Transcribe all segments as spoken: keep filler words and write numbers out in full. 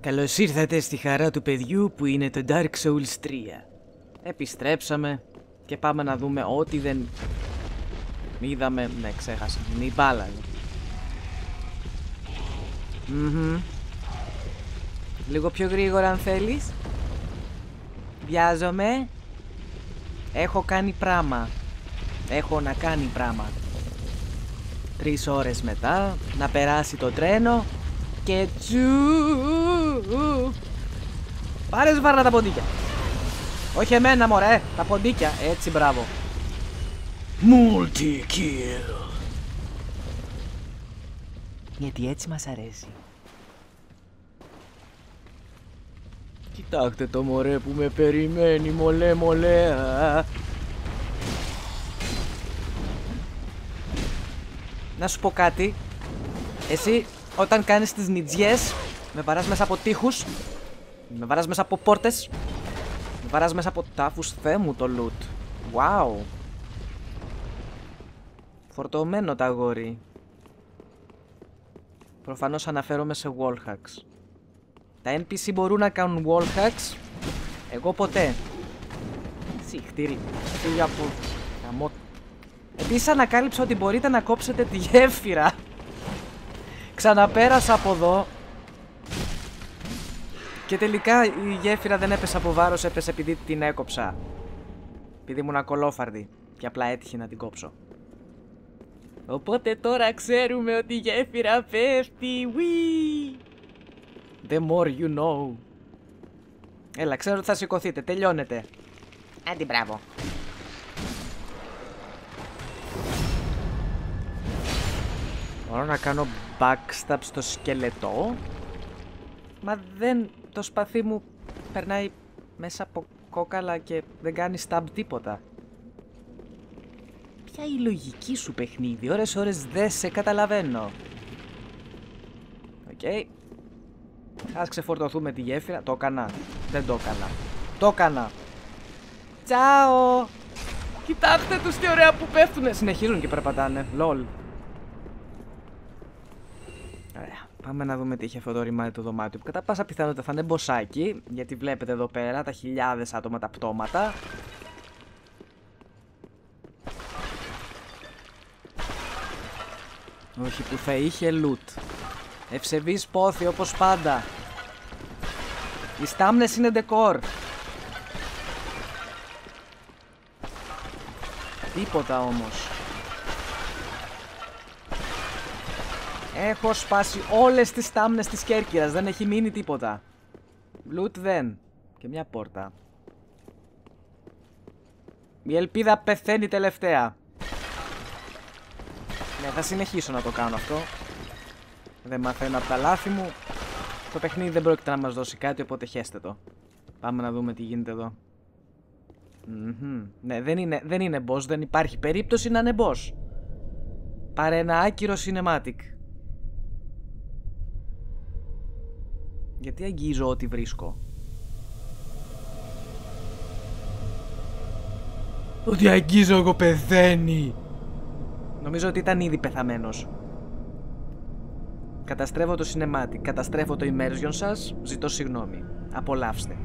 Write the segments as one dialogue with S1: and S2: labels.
S1: Καλώς ήρθατε στη χαρά του παιδιού που είναι το Dark Souls τρία. Επιστρέψαμε και πάμε να δούμε ό,τι δεν είδαμε. Ναι, ξέχασα. Είναι η μπάλα. Mm-hmm. Λίγο πιο γρήγορα αν θέλεις. Βιάζομαι. Έχω κάνει πράμα. Έχω να κάνει πράμα. Τρεις ώρες μετά να περάσει το τρένο και τσου. Πάρε σβάρνα τα ποντίκια. Όχι εμένα μωρέ, τα ποντίκια. Έτσι, μπράβο. Multi-kill. Γιατί έτσι μας αρέσει. Κοιτάξτε το μωρέ που με περιμένει, μολέ μολέ. Να σου πω κάτι. Εσύ όταν κάνεις τις νιτζιές με βαράς μέσα από τοίχους, με βαράς μέσα από πόρτες, με βαράς μέσα από τάφους. Θεέ μου το loot. Wow. Φορτωμένο τα αγόρι. Προφανώς αναφέρομαι σε wallhacks. Τα εν πι σι μπορούν να κάνουν wallhacks. Εγώ ποτέ. Συχτήρι. Φύγε από καμό. Επίσης ανακάλυψα ότι μπορείτε να κόψετε τη γέφυρα. Ξαναπέρασα από εδώ. Και τελικά η γέφυρα δεν έπεσε από βάρος, έπεσε επειδή την έκοψα. Επειδή ήμουν ακολόφαρδη και απλά έτυχε να την κόψω. Οπότε τώρα ξέρουμε ότι η γέφυρα πέφτει. Wee! The more you know. Έλα, ξέρω ότι θα σηκωθείτε, τελειώνετε. Άντι, μπράβο. Μπορώ να κάνω backstab στο σκελετό. Μα δεν, το σπαθί μου περνάει μέσα από κόκαλα και δεν κάνει stab τίποτα. Ποια η λογική σου παιχνίδι, ώρες ώρες δεν σε καταλαβαίνω. Οκ. Okay. Ας ξεφορτωθούμε τη γέφυρα. Το έκανα. Δεν το έκανα. Το έκανα. Τσάω. Κοιτάξτε τους τι ωραία που πέφτουνε. Συνεχίζουν και περπατάνε. Λολ. Ωραία. Πάμε να δούμε τι έχει αυτό το ρημάδι το δωμάτιο. Που κατά πάσα πιθανότητα θα είναι μποσάκι. Γιατί βλέπετε εδώ πέρα τα χιλιάδες άτομα τα πτώματα. Όχι που θα είχε loot. Ευσεβής πόθη όπως πάντα. Οι στάμνες είναι ντεκόρ. Τίποτα όμως. Έχω σπάσει όλες τις στάμνες της Κέρκυρας. Δεν έχει μείνει τίποτα. Loot δεν. Και μια πόρτα. Η ελπίδα πεθαίνει τελευταία. Ναι, θα συνεχίσω να το κάνω αυτό. Δεν μαθαίνω από τα λάθη μου. Το παιχνίδι δεν πρόκειται να μας δώσει κάτι, οπότε χέστε το. Πάμε να δούμε τι γίνεται εδώ. Mm-hmm. Ναι, δεν είναι, δεν είναι boss, δεν υπάρχει περίπτωση να είναι boss. Πάρε ένα άκυρο cinematic. Γιατί αγγίζω ό,τι βρίσκω. Ότι αγγίζω εγώ πεθαίνει. Νομίζω ότι ήταν ήδη πεθαμένος. Καταστρέφω το cinematic, καταστρέφω το immersion σας, ζητώ συγγνώμη. Απολαύστε.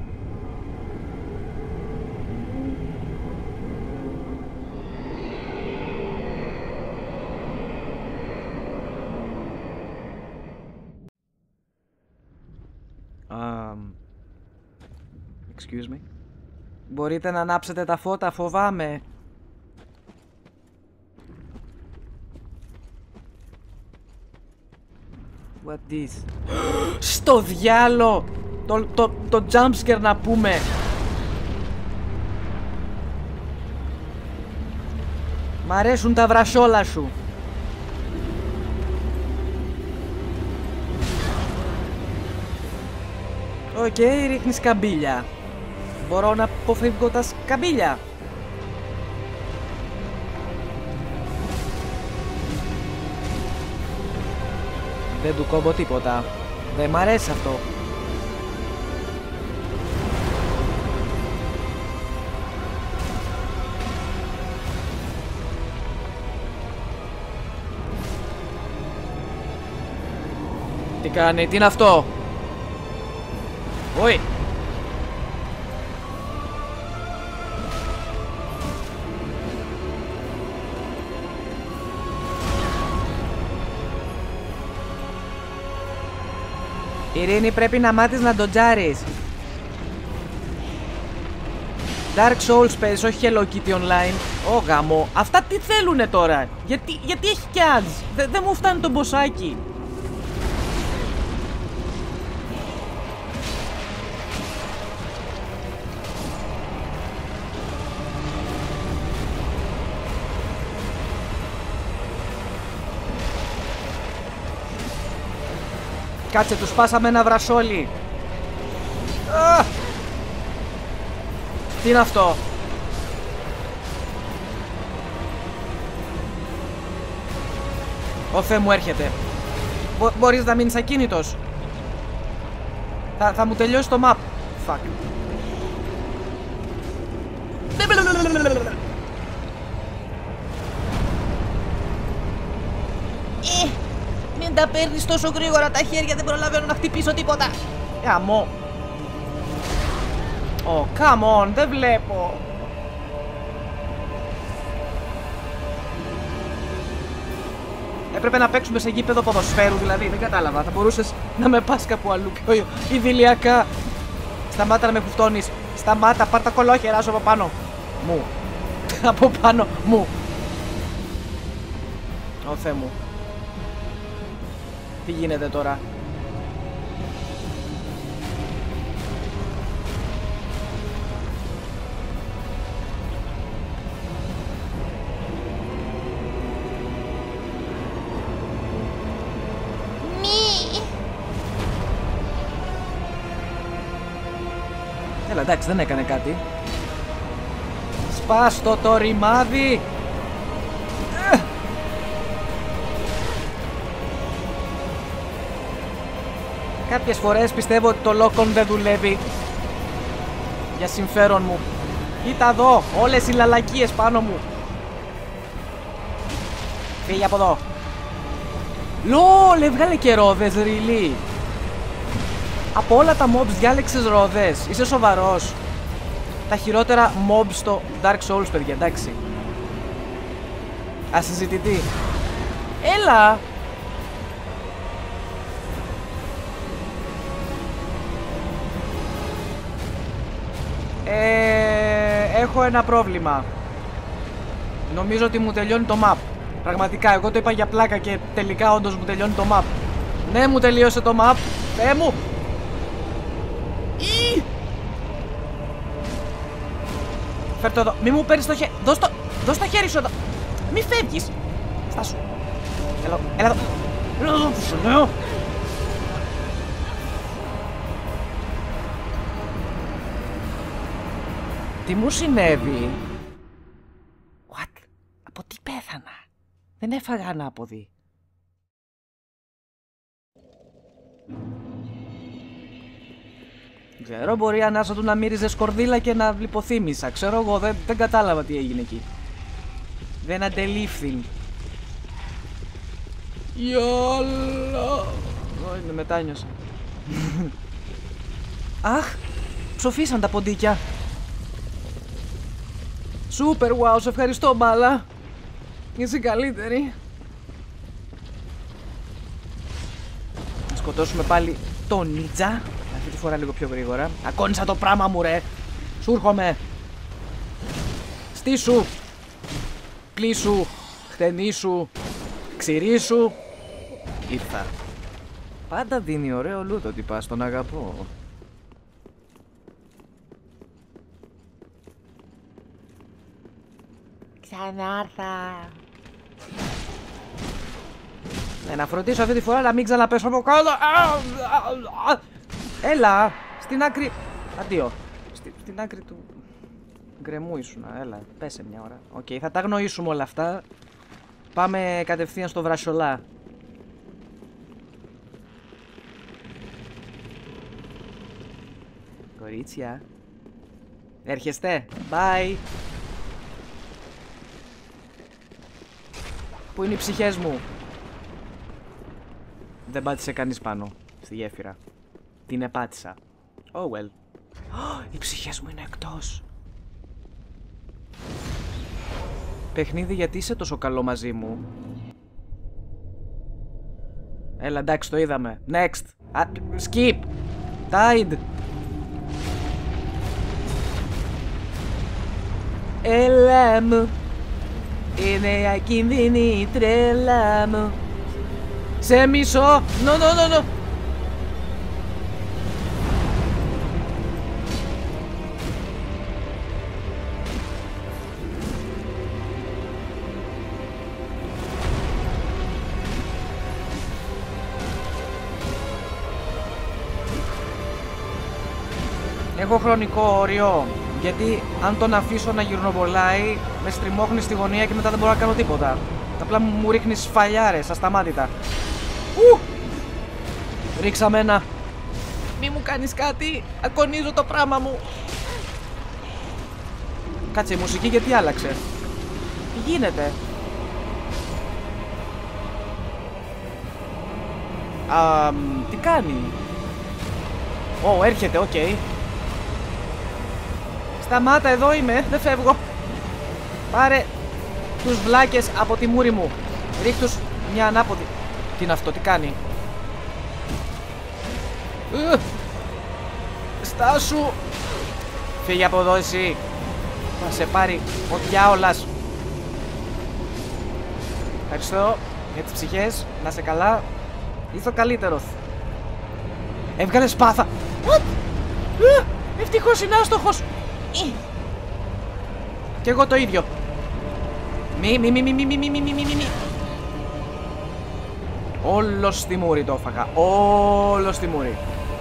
S1: Um, excuse me. Μπορείτε να ανάψετε τα φώτα, φοβάμαι. What is? Στο διάλο! Το, το, το jumpscare να πούμε! Μ' αρέσουν τα βρασόλα σου! Οκ, okay, ρίχνεις καμπύλια. Μπορώ να αποφύγω τα σκαμπύλια. Δεν του κόβω τίποτα. Δεν μ' αρέσει αυτό. Τι κάνει, τι είναι αυτό? Oi! Ειρήνη, πρέπει να μάθεις να ντοτζάρεις. Dark Souls παίζεις, όχι Hello Kitty Online. Ω γαμό, αυτά τι θέλουνε τώρα? Γιατί, γιατί έχει κι ads? Δεν δε μου φτάνει το μποσάκι. Κάτσε, του σπάσαμε ένα βρασόλι. Α! Τι είναι αυτό? Ο Θεέ μου, έρχεται. Μπο μπορείς να μείνεις ακίνητος? Θα, θα μου τελειώσει το map. Fuck. Ε, μην τα παίρνεις τόσο γρήγορα τα χέρια, δεν προλαβαίνω να χτυπήσω τίποτα. Γαμώ. Oh, come on, δεν βλέπω. Έπρεπε να παίξουμε σε γήπεδο ποδοσφαίρου, δηλαδή, δεν κατάλαβα. Θα μπορούσες να με πας κάπου αλλού πιο ιδηλιακά. Σταμάτα να με κουφτώνεις. Σταμάτα, πάρ' τα κολόχερα σου από πάνω μου. Από πάνω μου. Ω Θεέ μου. Τι γίνεται τώρα? Έλα, εντάξει, δεν έκανε κάτι. Σπάστο το ρημάδι. Κάποιες φορές πιστεύω ότι το lock-on δεν δουλεύει για συμφέρον μου. Κοίτα εδώ, όλες οι λαλακίες πάνω μου. Φύγε από εδώ. Λόλ, έβγαλε και ρόδες, really. Από όλα τα mobs διάλεξες ρόδες? Είσαι σοβαρός? Τα χειρότερα mobs στο Dark Souls, παιδιά, εντάξει. Ασυζητητή. Έλα! Ε, έχω ένα πρόβλημα. Νομίζω ότι μου τελειώνει το map. Πραγματικά, εγώ το είπα για πλάκα και τελικά όντως μου τελειώνει το map. Ναι, μου τελείωσε το map. Θεέ μου! Ή! Φέρ' το εδώ. Μη μου παίρνεις το χέρι. Δώσ' το... Δώσ' το χέρι σου εδώ. Μη φεύγεις. Στάσου. Έλα, έλα εδώ. Έλα εδώ που σου λέω. Τι μου συνέβη? What? Από τι πέθανα? Δεν έφαγα ανάποδη. Ξέρω, μπορεί η ανάσα του να μύριζε σκορδίλα και να λιποθύμησα. Ξέρω εγώ, δεν, δεν κατάλαβα τι έγινε εκεί. Δεν αντελήφθην. Γιόλο. Ω, είναι μετάνιωσα. Αχ, ψοφίσαν τα ποντίκια. Σούπερ, wow, σε ευχαριστώ, μπάλα. Είσαι καλύτερη. Να σκοτώσουμε πάλι τον Νίτζα. Αυτή τη φορά λίγο πιο γρήγορα. Ακόνησα το πράγμα μου, ρε. Σου έρχομαι. Στήσου. Κλείσου. Χτενίσου. Ξηρίσου. Ήρθα. Πάντα δίνει ωραίο λούτο ότι πας, τον αγαπώ. Ξανάρθα. Ναι, να φροντίσω αυτή τη φορά να μην ξαναπέσω από κάτω. Έλα, στην άκρη. Αντίο. Στη, στην άκρη του γκρεμού ήσουν. Έλα, πέσε μια ώρα. Οκ, okay, θα τα γνωρίσουμε όλα αυτά. Πάμε κατευθείαν στο βρασολά. Κορίτσια. Έρχεστε. Bye. Πού είναι οι ψυχές μου? Δεν πάτησε κανείς πάνω στη γέφυρα. Την επάτησα. Oh well. Οι ψυχές μου είναι εκτός. Παιχνίδι, γιατί είσαι τόσο καλό μαζί μου? Έλα, εντάξει, το είδαμε. Next. Α, skip. Died. Έλα μου. Είναι ακίνδυνη η τρέλα μου. Σε μισώ. No, no, no, no. Έχω χρονικό όριο, γιατί αν τον αφήσω να γυρνοβολάει, με στριμώχνει στη γωνία και μετά δεν μπορώ να κάνω τίποτα. Απλά μου ρίχνει σφαλιάρες ασταμάτητα. Ου! Ρίξαμε ένα. Μη μου κάνεις κάτι, ακονίζω το πράγμα μου. Κάτσε, η μουσική γιατί άλλαξε? Τι γίνεται? Α, τι κάνει? Ω, oh, έρχεται, οκ. Okay. Σταμάτα, εδώ είμαι, δεν φεύγω. Πάρε τους βλάκες από τη μούρη μου. Ρίχ' τους μια ανάποδη. Τι είναι αυτό, τι κάνει? Uh, στάσου. Φύγε από εδώ εσύ. Θα σε πάρει ο διάολας. Ευχαριστώ για τις ψυχές. Να είσαι καλά. Είσαι ο καλύτερος. Έβγαλε σπάθα. What? Uh, ευτυχώς είναι άστοχος. Κι εγώ το ίδιο. Μη, μη, μη, μη, μη, μη, μη, μη, μη, μη, μη. Όλο στη μούρη το έφαγα. Όλο στη μούρη.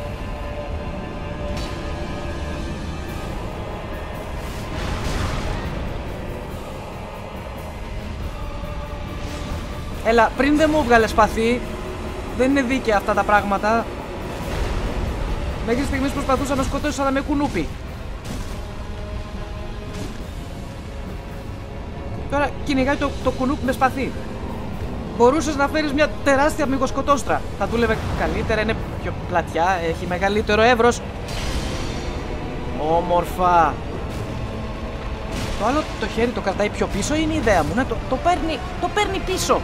S1: Έλα, πριν δεν μου βγάλε σπαθί. Δεν είναι δίκαια αυτά τα πράγματα. Μέχρι στιγμής προσπαθούσα να σκοτώσω, αλλά με κουνούπι. Τώρα κυνηγάει το, το κουνούπι με σπαθί. Μπορούσες να φέρεις μια τεράστια μυγοσκοτόστρα. Θα δούλευε καλύτερα, είναι πιο πλατιά, έχει μεγαλύτερο εύρος. Όμορφα. Το άλλο το χέρι το κρατάει πιο πίσω, είναι η ιδέα μου. Ναι, το, το, παίρνει, το παίρνει πίσω.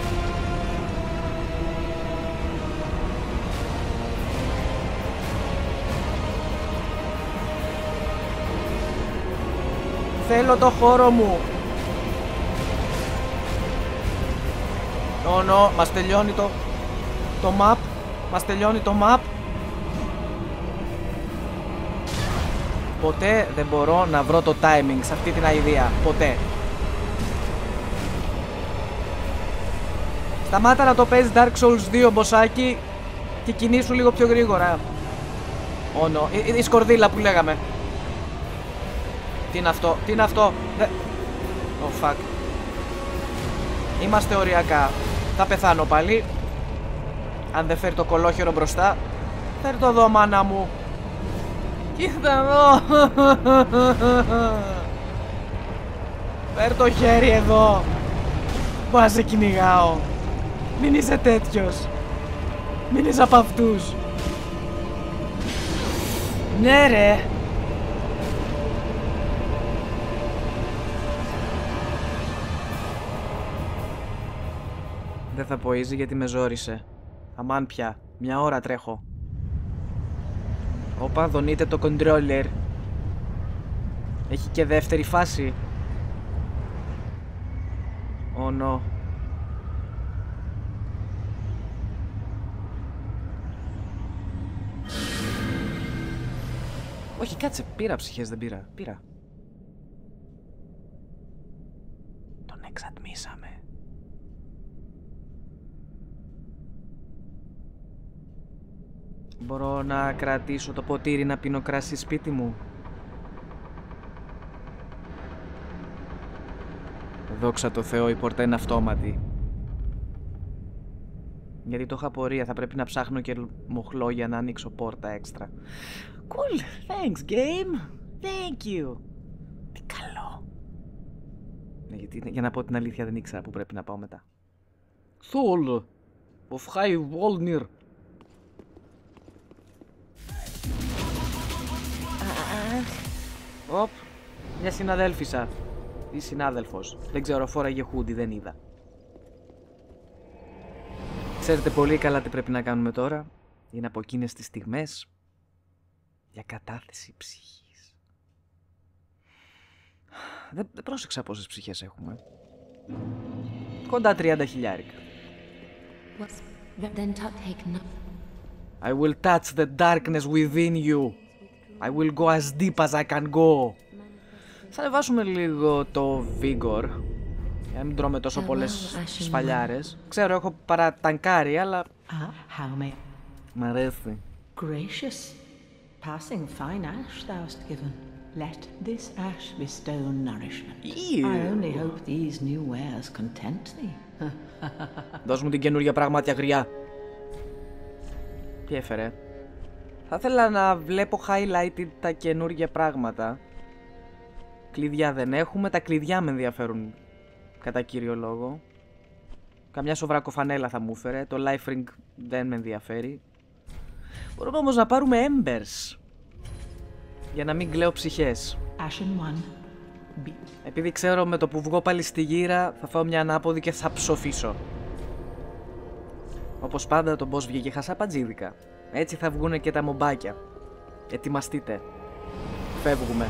S1: Θέλω το χώρο μου. Oh no, μας τελειώνει το, το map. Μας τελειώνει το map. Ποτέ δεν μπορώ να βρω το timing σε αυτή την αηδία. Ποτέ. Σταμάτα να το παίζει Dark Souls δύο, μποσάκι, και κινήσου λίγο πιο γρήγορα. Oh no, η, η σκορδίλα που λέγαμε. Τι είναι αυτό, τι είναι αυτό? Δε... Oh fuck. Είμαστε οριακά. Θα πεθάνω πάλι. Αν δεν φέρει το κολόχερο μπροστά. Φέρει το εδώ, μάνα μου. Κοίτα εδώ. Φέρ το χέρι εδώ. Που να σε κυνηγάω. Μην είσαι τέτοιος. Μην είσαι από αυτούς. Ναι ρε. Δεν θα πω easy γιατί με ζόρισε. Αμάν πια. Μια ώρα τρέχω. Όπα, δονείτε το controller. Έχει και δεύτερη φάση. Oh no. Όχι, κάτσε. Πήρα ψυχές, δεν πήρα. Πήρα. Τον εξατμίσαμε. Μπορώ να κρατήσω το ποτήρι να πίνω κρασί σπίτι μου? Δόξα τω Θεώ, η πόρτα είναι αυτόματη. Γιατί το είχα απορία, θα πρέπει να ψάχνω και μοχλό για να ανοίξω πόρτα έξτρα. Cool, thanks game. Thank you. Τι καλό. Ναι, γιατί, για να πω την αλήθεια, δεν ήξερα που πρέπει να πάω μετά. Soul of High Volnir. Οπ, μια συναδέλφισσα. Ή συνάδελφος. Δεν ξέρω, φόραγε χούντι, δεν είδα. Ξέρετε πολύ καλά τι πρέπει να κάνουμε τώρα. Είναι από εκείνες τις στιγμές για κατάθεση ψυχής. Δεν, δεν πρόσεξα πόσες ψυχές έχουμε. Κοντά τριάντα χιλιάρικα. I will touch the darkness within you. I will go as deep as I can go. Θα ανεβάσουμε λίγο το Vigor. Για να μην τρώμε τόσο πολλές σφαλιάρες. Ξέρω, έχω παρατανκάρει, αλλά... Μ' αρέσει.
S2: Gracious, passing fine ash thou hast given. Let this ash bestow nourishment.
S1: Ew.
S2: I only hope these new wares content thee.
S1: Δώσ' μου την καινούργια πραγμάτια γριά. Τι έφερε? Θα ήθελα να βλέπω highlighted τα καινούργια πράγματα. Κλειδιά δεν έχουμε, τα κλειδιά με ενδιαφέρουν κατά κύριο λόγο. Καμιά σοβρακοφανέλα θα μου έφερε, το life ring δεν με ενδιαφέρει. Μπορούμε όμως να πάρουμε embers για να μην κλαίω ψυχές. Επειδή ξέρω με το που βγω πάλι στη γύρα θα φάω μια ανάποδη και θα ψοφήσω. Όπως πάντα το boss βγήκε χασαπατζίδικα. Έτσι θα βγούνε και τα μομπάκια. Ετοιμαστείτε. Φεύγουμε.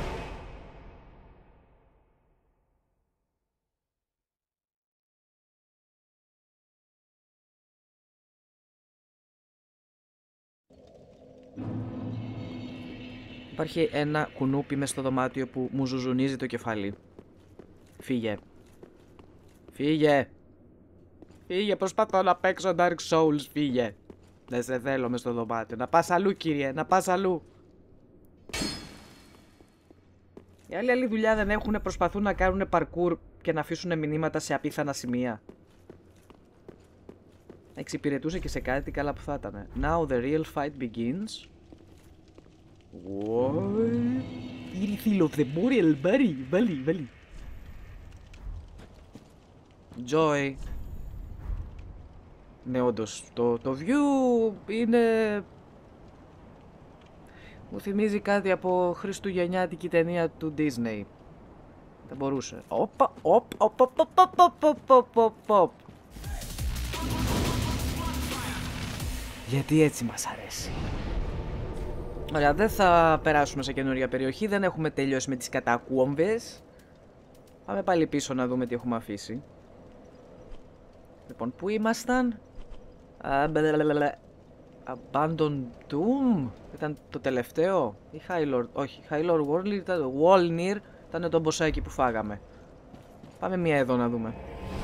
S1: Υπάρχει ένα κουνούπι μες στο δωμάτιο που μου ζουζουνίζει το κεφάλι. Φύγε. Φύγε. Φύγε, προσπαθώ να παίξω Dark Souls, φύγε. Δεν σε θέλω μες στο δωμάτιο. Να πας αλλού, κύριε, να πας αλλού. Οι άλλοι άλλη δουλειά δεν έχουν, προσπαθούν να κάνουν parkour και να αφήσουν μηνύματα σε απίθανα σημεία. Εξυπηρετούσε και σε κάτι, καλά που θα ήταν. Now the real fight begins. What? Irithil of the Boreal Valley, Valley, Valley. Joy. Ναι, όντως, το, το view είναι... Μου θυμίζει κάτι από χριστουγεννιάτικη ταινία του Disney. Δεν μπορούσε. Όπα, όπ, όπ, όπ, όπ, όπ, όπ, όπ, όπ, όπ. Γιατί έτσι μας αρέσει. Ωραία, δεν θα περάσουμε σε καινούργια περιοχή, δεν έχουμε τελειώσει με τις κατακόμβες. Πάμε πάλι πίσω να δούμε τι έχουμε αφήσει. Λοιπόν, πού ήμασταν? Abandoned Tomb ήταν το τελευταίο ή High Lord? Όχι, High Lord World ήταν το Walnir, ήταν το μποσάκι που φάγαμε. Πάμε μία εδώ να δούμε.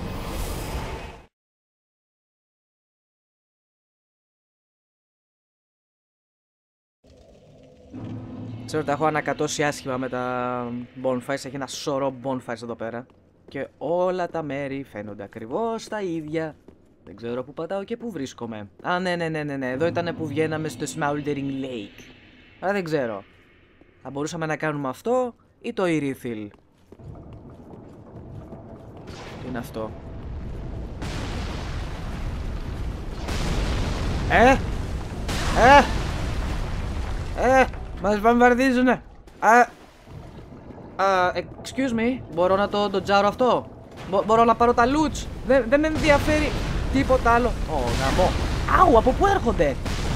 S1: Ξέρω ότι τα έχω ανακατώσει άσχημα με τα bonfires, έχει ένα σωρό bonfires εδώ πέρα. Και όλα τα μέρη φαίνονται ακριβώς τα ίδια. Δεν ξέρω που πατάω και που βρίσκομαι. Α, ναι, ναι, ναι, ναι, ναι. Εδώ ήταν που βγαίναμε στο Smoldering Lake. Αλλά δεν ξέρω. Θα μπορούσαμε να κάνουμε αυτό ή το Irithil. Τι είναι αυτό? Ε! Ε! Ε! Μας βαμβαρδίζουνε! Α! Uh, excuse me, μπορώ να το ντοτζάρω αυτό? Μπο μπορώ να πάρω τα loots? Δεν, δεν με ενδιαφέρει τίποτα άλλο. Ω, oh, γαμό. Άου, από πού έρχονται?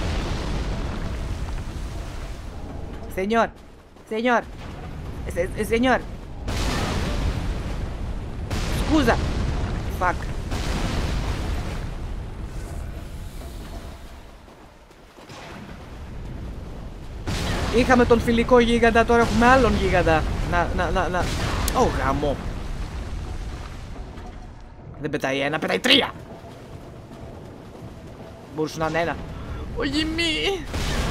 S1: Σενιόρ, σενιόρ, σενιόρ. Σκούζα. Fuck. Είχαμε τον φιλικό γίγαντα, τώρα έχουμε άλλον γίγαντα. Να, να, να, να. Ω, γαμό. Δεν πετάει ένα, πετάει τρία. Μπορούσε να είναι ένα. Όχι μη.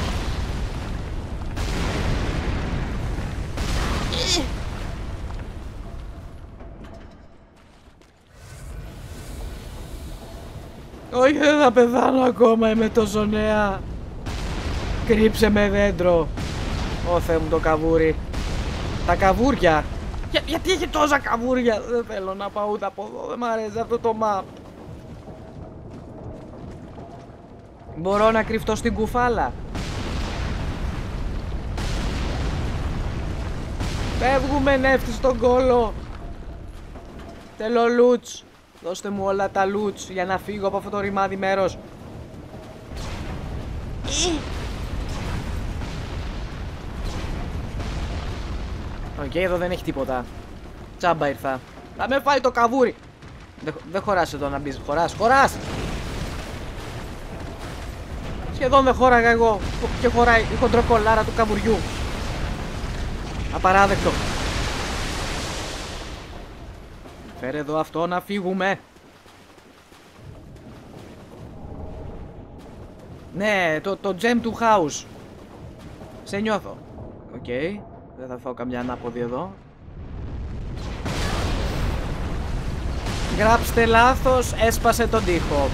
S1: Όχι, δεν θα πεθάνω ακόμα, είμαι τόσο νέα. Κρύψε με δέντρο. Ω Θεέ μου το καβούρι. Τα καβούρια. Για, γιατί έχει τόσα καβούρια? Δεν θέλω να πάω ούτε από εδώ. Δεν μ' αρέσει αυτό το map. Μπορώ να κρυφτώ στην κουφάλα? Φεύγουμε νεύτη στον κόλο. Θέλω λούτς. Δώστε μου όλα τα λούτς για να φύγω από αυτό το ρημάδι μέρος. Οκ, okay, εδώ δεν έχει τίποτα. Τσάμπα ήρθα. Θα με φάει το καβούρι. Δεν, δεν χωράς εδώ να μπεις. Χωράς, χωράς. Σχεδόν δεν χώραγα εγώ. Και χωράει η χοντροκολάρα του καβουριού. Απαράδεκτο. Φέρε εδώ αυτό να φύγουμε. Ναι, το, το gem του house. Σε νιώθω. Οκ, okay. Δεν θα φάω καμιά ανάποδη εδώ. Γράψτε λάθος, έσπασε τον τοίχο.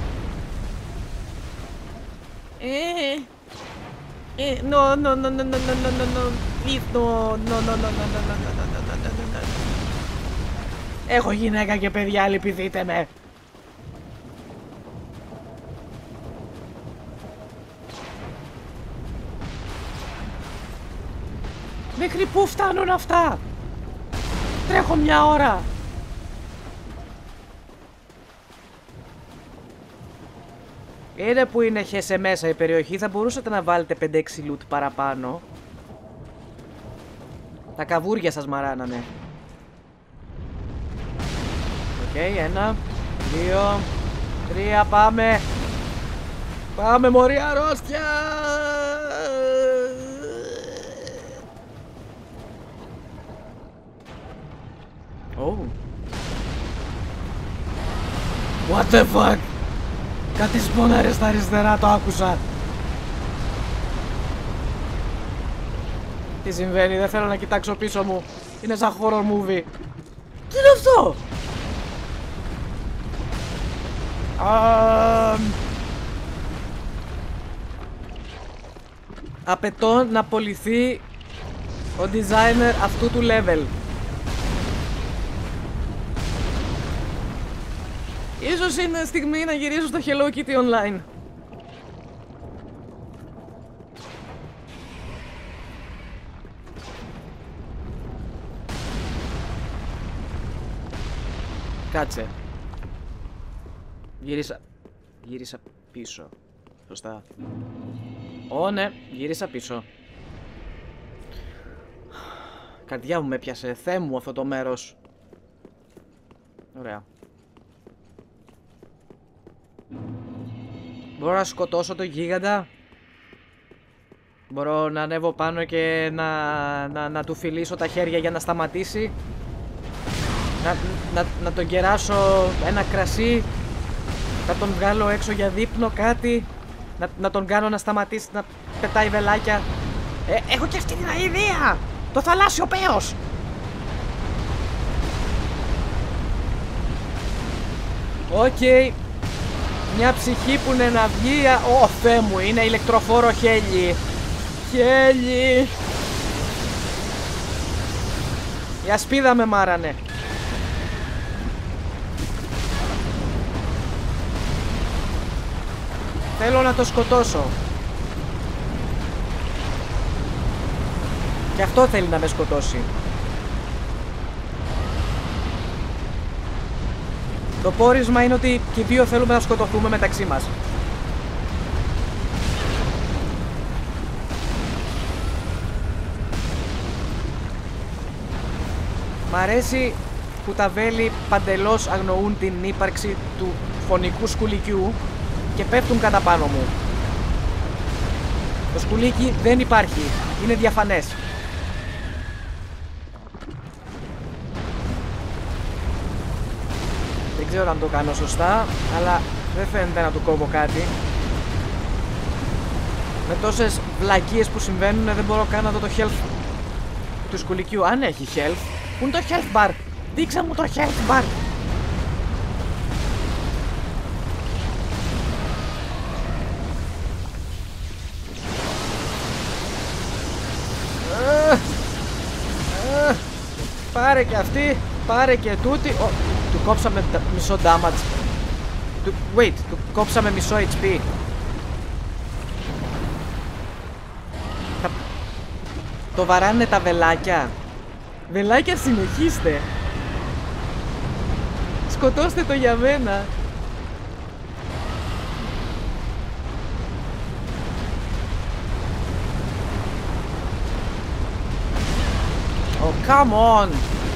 S1: Ε, ε, no, no, no, no, no, no, no, no, no, please, no, no, no, no, no, no, no, no, no, no, no, no, no. Έχω γυναίκα και παιδιά, λυπηθείτε με. Μέχρι πού φτάνουν αυτά? Τρέχω μια ώρα. Είναι που είναι χέσε μέσα η περιοχή. Θα μπορούσατε να βάλετε πέντε έξι loot παραπάνω. Τα καβούρια σας μαράνανε. Οκ, okay, ένα, δύο, τρία, πάμε. Πάμε μωρή αρρώστια. Oh. What the fuck? Κάτι σπόναρε στα αριστερά, το άκουσα. Τι συμβαίνει, δεν θέλω να κοιτάξω πίσω μου. Είναι σαν horror movie. Τι είναι αυτό? Um... Απαιτώ να απολυθεί ο designer αυτού του level. Ίσως είναι στιγμή να γυρίσω στο Hello Kitty Online. Κάτσε. Γύρισα. Γύρισα πίσω. Σωστά. Ω, ναι, γύρισα πίσω. Καρδιά μου με πιάσε. Θεέ μου αυτό το μέρος. Ωραία. Μπορώ να σκοτώσω το γίγαντα. Μπορώ να ανέβω πάνω και να, να, να του φιλήσω τα χέρια για να σταματήσει. Να, να, να τον κεράσω ένα κρασί. Να τον βγάλω έξω για δείπνο, κάτι. Να, να τον κάνω να σταματήσει να πετάει βελάκια. Ε, έχω και αυτή την ιδέα! Το θαλάσσιο πέος! Οκ. Okay. Μια ψυχή που είναι να βγει. Ω, Θεέ μου, είναι ηλεκτροφόρο χέλι. Χέλι. Η ασπίδα με μάρανε. Θέλω να το σκοτώσω. Και αυτό θέλει να με σκοτώσει. Το πόρισμα είναι ότι και οι δύο θέλουμε να σκοτωθούμε μεταξύ μας. Μ' αρέσει που τα βέλη παντελώς αγνοούν την ύπαρξη του φωνικού σκουλικιού και πέφτουν κατά πάνω μου. Το σκουλίκι δεν υπάρχει. Είναι διαφανές. Δεν ξέρω αν το κάνω σωστά, αλλά δεν φαίνεται να του κόβω κάτι. Με τόσες βλακίες που συμβαίνουν δεν μπορώ καν να δω το health του σκουλικιού. Αν έχει health. Πού είναι το health bar? Δείξε μου το health bar. Πάρε και αυτή, πάρε και τούτη. Oh, του κόψαμε μισό damage. Του, wait, του κόψαμε μισό έιτς πι. Τα, το βαράνε τα βελάκια. Βελάκια, συνεχίστε. Σκοτώστε το για μένα. Oh, come on.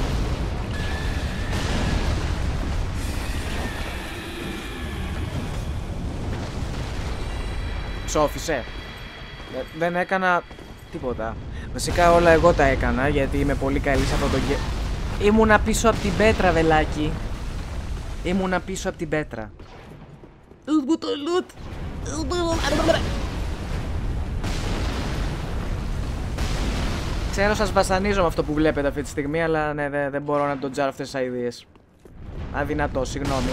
S1: Ψόφισε. Δεν έκανα τίποτα. Βασικά όλα εγώ τα έκανα γιατί είμαι πολύ καλή σε αυτό το γε... Ήμουνα πίσω από την πέτρα, βελάκι. Ήμουνα πίσω από την πέτρα. Ου το λουτ. Ξέρω σας βασανίζω με αυτό που βλέπετε αυτή τη στιγμή, αλλά ναι, δεν δε μπορώ να τον τζάρω αυτές τις αηδίες. Αδυνατό, συγγνώμη.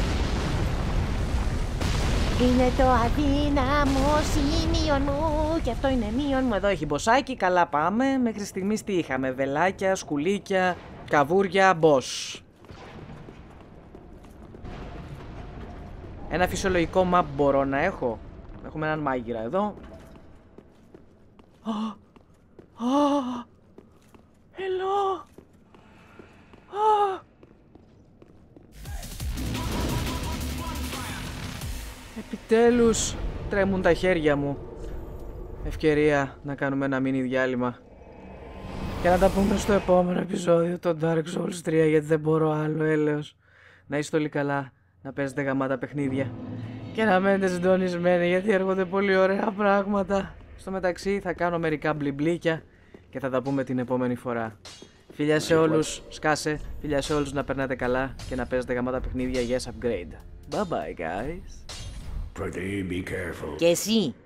S1: Είναι το αδύναμο σημείον μου και αυτό είναι μείον μου. Εδώ έχει μποσάκι, καλά πάμε. Μέχρι στιγμής τι είχαμε? Βελάκια, σκουλίκια, καβούρια, μπος. Ένα φυσιολογικό map μπορώ να έχω. Έχουμε έναν μάγειρα εδώ. Oh. Oh. Hello. Oh. Επιτέλους τρέμουν τα χέρια μου. Ευκαιρία να κάνουμε ένα μίνι διάλειμμα και να τα πούμε στο επόμενο επεισόδιο το Dark Souls τρία, γιατί δεν μπορώ άλλο, έλεος. Να είστε όλοι καλά, να παίζετε γαμάτα παιχνίδια και να μένετε συντονισμένοι, γιατί έρχονται πολύ ωραία πράγματα. Στο μεταξύ θα κάνω μερικά μπλιμπλίκια και θα τα πούμε την επόμενη φορά. Φιλιά σε όλους, σκάσε, φιλιά σε όλους, να περνάτε καλά και να παίζετε γαμάτα παιχνίδια. Yes, upgrade. Bye bye guys.
S3: Pretty be careful.
S1: Και εσύ.